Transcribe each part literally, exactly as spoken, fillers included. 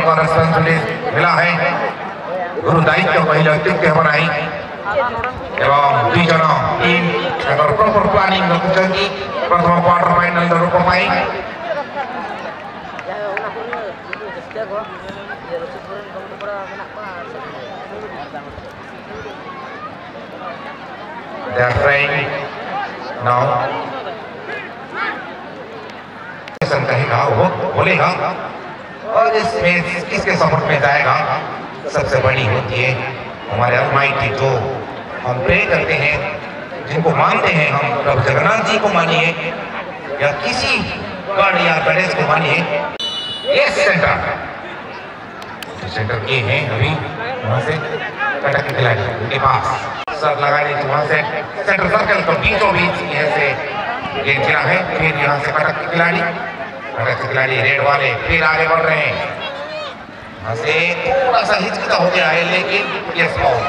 उनको रेस्पॉन्सिबिलिटी मिला है गुरु दायित्व पहले अत्युत्तम बनाई एवं दुई जन टीम प्रॉपर प्लानिंग रखुछन्ती प्रथम क्वार्टर फाइनल रूप पाई they are trying now कहेगा वो बोलेगा और इसमें किसके सपोर्ट में जाएगा सबसे बड़ी होती है हमारे अलमाइटी जो हम प्रे करते हैं जिनको मानते हैं हम प्रभु जगन्नाथ जी को मानिए या किसी गॉड या गणेश को मानिए ये सेंटर सेंटर ये है अभी वहाँ से कटक के खिलाड़ी उनके पास सर लगाने से वहाँ से सेंटर सर्कल तो बीचों बीच यहाँ से गेंद गिरा है फिर यहाँ से कटक के खिलाड़ी कटक के खिलाड़ी रेड वाले फिर आगे बढ़ रहे हैं यहाँ से थोड़ा सा हिचकिचा हो गया है लेकिन ये स्मॉल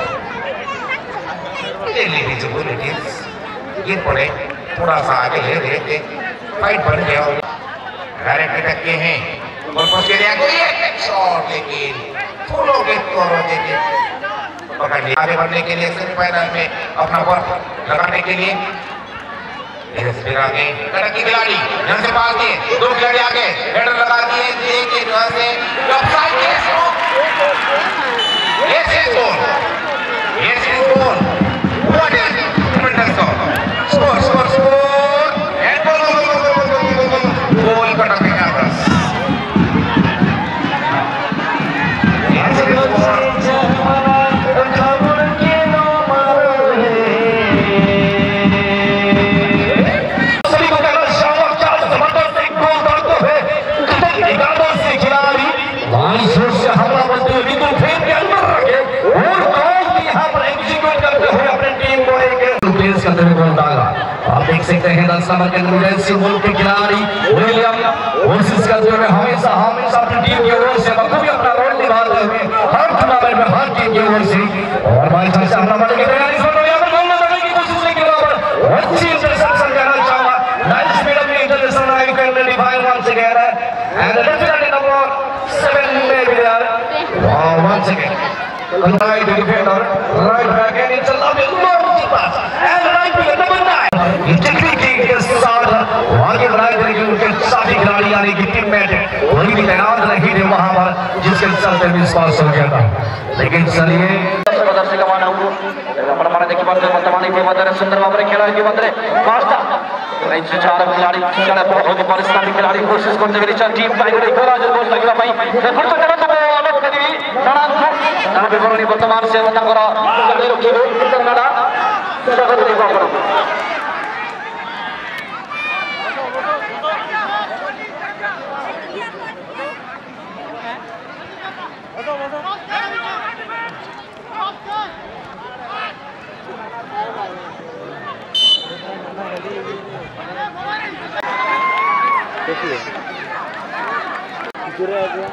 गिर पड़े थोड़ा सा आगे ले रहे थे फाइट बन गया डायरेक्ट अटैक के हैं और पहुंच के लिए शॉट लेकिन फूलों के तौर देके पकड़ लिया आगे बढ़ने के लिए सेमीफाइनल में अपना वर्क लगाने के लिए फिर आगे कटक की खिलाड़ी यहाँ से पास दिए दो खिलाड़ी आगे हेडर लगा दिए लेकिन यहाँ से ऑफसाइड ये से गोल ये से goal what is tremendous score score score and goal goal Cuttack के कैमरास आप देख सकते हैं दस नंबर के न्यूजेंसी मुल्क के खिलाड़ी विलियम कोशिश करते हुए हमेशा हमेशा अपनी टीम की ओर से बखूबी अपना रोल निभाते हुए हर टूर्नामेंट में हर टीम की ओर से और भाई साहब से अपना बड़े की तैयारी सुन रहे हैं गोल लगाने की कोशिश लेकिन वहां अच्छी इंटरसेप्शन करना चाहा nice speed of interception I can define once again and definitely number seven में भी यार वाह once again right defender right back and it's a lovely long pass and right winger number nine integrity के साथ आगे बढ़ाए जाएंगे उनके साथी खिलाड़ी यानी कि टीममेट वही भी तैनात रही थे वहां पर जिसके चलते विश्वास हो गया था लेकिन चलिए प्रदर्शन कमाना हुआ प्रमाण देखिए बात वर्तमान के मदर सुंदर बाबरे खिलाड़ी के मदर पास्ता नहीं से चार खिलाड़ी खिलाड़ी बहुत परिश्रमी खिलाड़ी कोशिश करते हुए रिचा टीम टाइगर कोला जो गोल लगा पाई फिर तो जरा तो अलग करी नाना नाना विवरणी वर्तमान से वतन करा चले रखिए कन्नड़ा स्वागत है बाबू देखिए गिरा गया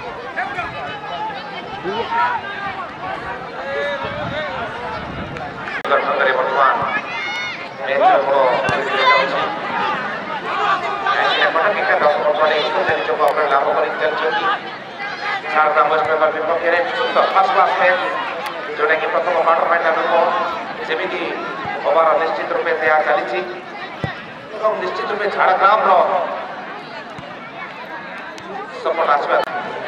dari pertemuan mencoba kita dong pertemuan itu dan coba melakukan intervensi saat tambah sebagai pemimpin untuk pas-pas जोड़े की प्रथम क्वार्टर फाइनल को सेमिति ओवर निश्चित रूप से तैयार चली तो निश्चित रूप से झाड़ग्राम रो सपोर्ट आसबे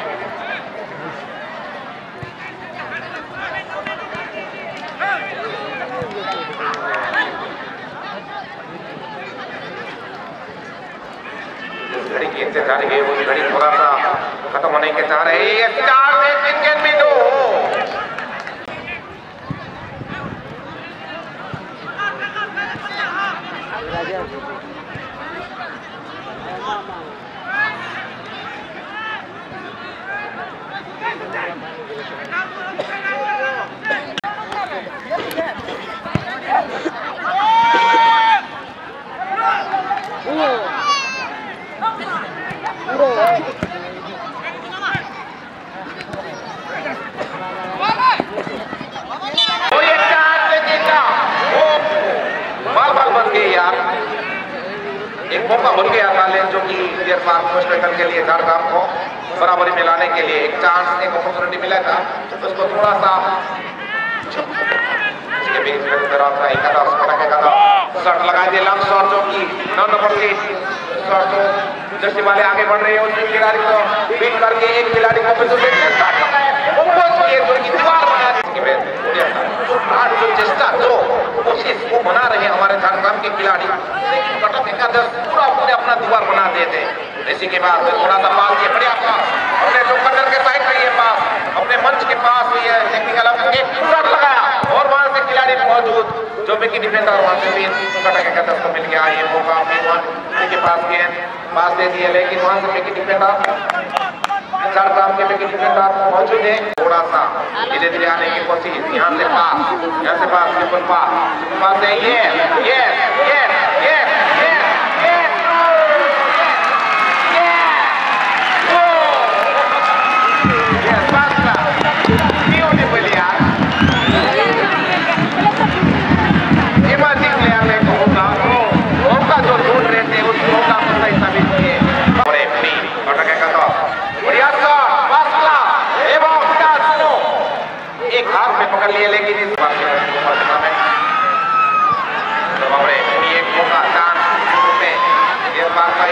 घड़ी की इंतजार है वो घड़ी थोड़ा सा खत्म होने के चाह रहे हैं चार से तीन गेंद भी दो एक मौका बन गया था जो कि क्लियर मार्क के लिए झाड़ग्राम को बराबरी में लाने के लिए एक चांस, एक अपॉर्चुनिटी मिला था, उसको थोड़ा सा इसके बीच में तरह सा एक आधा उसका क्या था शॉट लगा दिया, लंब शॉट जो कि नौ नंबर की शॉट जो जर्सी वाले आगे बढ़ रहे हैं उस खिलाड़ी को बीट करके एक खिलाड़ी को फिर से शॉट लगाया, वो ये जो कि दीवार बना दी है आठ जो चेष्टा जो कोशिश वो बना रहे हैं हमारे झारखंड के खिलाड़ी, लेकिन कटक एकादश पूरा पूरे अपना दीवार बना देते हैं। इसी के बाद थोड़ा सा पास ये बढ़िया पास अपने जो कटर के साइड में ये पास अपने मंच के पास ये टेक्निकल एक शॉट लगाया और वहां से खिलाड़ी मौजूद जो विकेट डिफेंडर वहां से भी कटक एकादश को मिल गया ये मौका के पास गेंद पास दे दिए, लेकिन वहां से विकेट डिफेंडर झारखंड के विकेट डिफेंडर मौजूद है। थोड़ा सा धीरे धीरे आने की कोशिश, यहाँ से पास यहाँ से पास बिल्कुल पास पास है ये ये ये ये ये पकड़ लिए, लेकिन इस बार एक मौका चांस ये बात का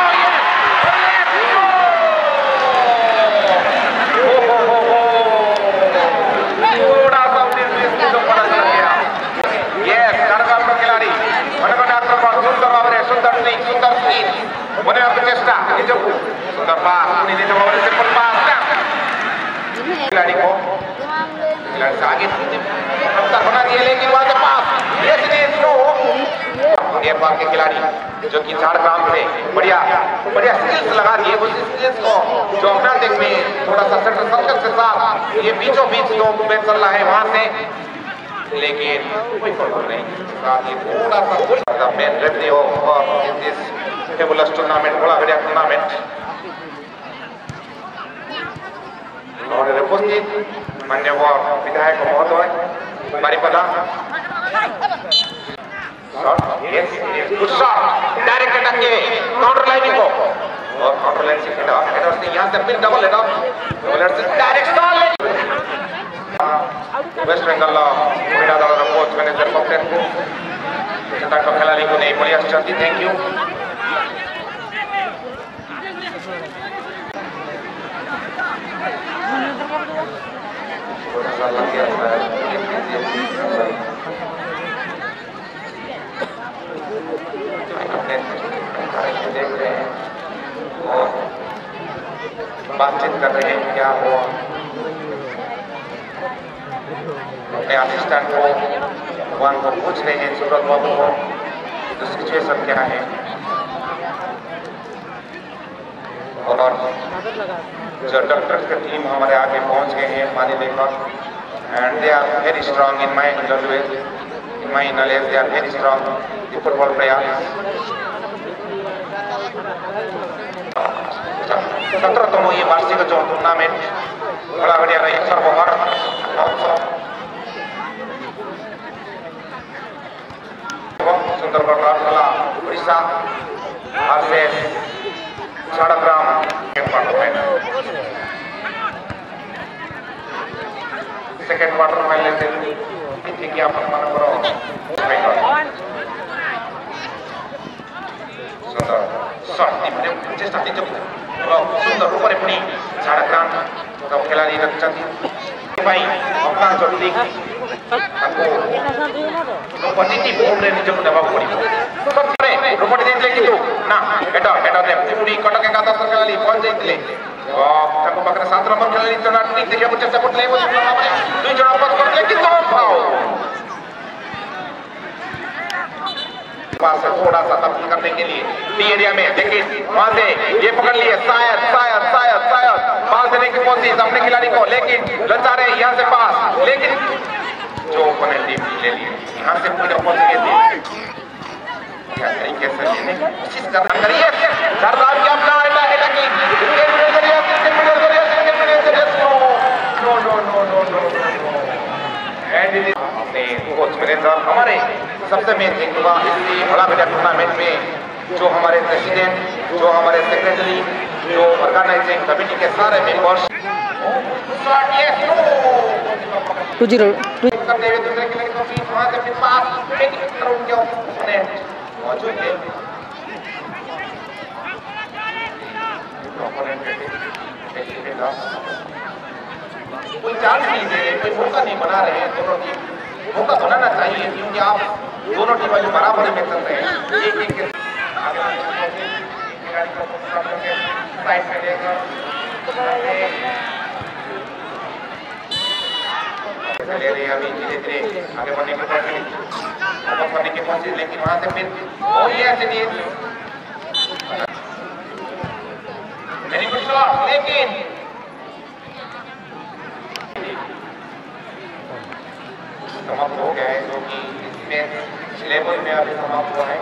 थोड़ा सा जो पता चल गया ये झारखंड का खिलाड़ी आक्रमण सुंदर बाबरे सुंदर सिंह सुंदर सिंह बने चेष्टा सुंदर पास सिंपल पास खिलाड़ी को आगे बना दिया, लेकिन वहां से पास ये बार के खिलाड़ी जो कि झारखंड से बढ़िया बढ़िया स्किल्स लगा दिए, उस स्किल्स को जो अपना देख में थोड़ा सा सेंटर सर्कल के साथ ये बीचों बीच जो मूवमेंट चल रहा है वहां से, लेकिन कोई प्रॉब्लम नहीं साथ ये थोड़ा सा मेन रेफरी हो इन दिस फेबुलस टूर्नामेंट, बड़ा बढ़िया टूर्नामेंट और उपस्थित मान्यवर विधायक महोदय Baripada good shot direct attack के काउंटर लाइनिंग को और काउंटर लाइन से हेडर हेडर से यहां से फिर डबल हेडर डबल हेडर से डायरेक्ट शॉट वेस्ट बंगाल महिला दल कोच मैनेजर कैप्टन को ताको खिलाड़ी को नहीं बढ़िया चलती, थैंक यू। देख रहे हैं और बातचीत कर रहे हैं क्या हुआ, अपने असिस्टेंट को वन को पूछ रहे हैं सूरज बाबू को तो सिचुएशन क्या है, और जो डॉक्टर की टीम हमारे आगे पहुंच गए हैं पानी लेकर and they are very strong in my knowledge in my knowledge they are very strong in football player. सत्रहतम ये वार्षिक जो टूर्नामेंट बड़ा बढ़िया रही सर्वोहर Sundargarh Rourkela Orissa versus Jhargram second quarter final से क्या मनकर सुंदर चेष्टा सुंदर ऊपर पुणी झारग्राम खिलाड़ी अपना जो लीग पॉजिटिव होम निजक देवाक पड़े रोपट देते कि ना हेड हेड पुणी कटक एकादश खिलाड़ी पहुंच जाते पाखे सात नंबर खिलाड़ी टूर्नामेंट देखिए चेष्टा करते दुई जन अपोज करते किंतु पास से थोड़ा सा तब्दील करने के लिए टी एरिया में देखिए वहां से ये पकड़ लिए शायद शायद शायद शायद पास देने की कोशिश अपने खिलाड़ी को, लेकिन लचा रहे यहाँ से पास, लेकिन जो पेनल्टी ले लिए यहाँ से पूरी पहुंच गए क्या तरीके से लेने की कोशिश करना करिए सरदार की अपना है है कि no no no no no अपने कोच मैनेजर हमारे सबसे मेन थिंग हुआ इस बड़ा बेटा टूर्नामेंट में जो हमारे प्रेसिडेंट जो हमारे सेक्रेटरी जो ऑर्गेनाइजिंग कमेटी के सारे मेंबर्स टू जीरो करते हुए दूसरे के लिए काफी वहां से अपने पास एक करोड़ के ओपोनेंट मौजूद थे ओपोनेंट कोई चांस नहीं दे रहे, कोई मौका नहीं बना रहे हैं दोनों टीम। मौका बनाना चाहिए क्योंकि आप दोनों टीम जो बराबर में चल रहे हैं एक एक के खिलाड़ी को साइड में लेकर ले रहे हैं अभी धीरे धीरे आगे बढ़ने की कोशिश करने की कोशिश, लेकिन वहां से फिर और ये ऐसे नहीं वेरी गुड शॉट, लेकिन समाप्त हो गया है जो कि इसमें लेवल में अभी समाप्त हुआ है।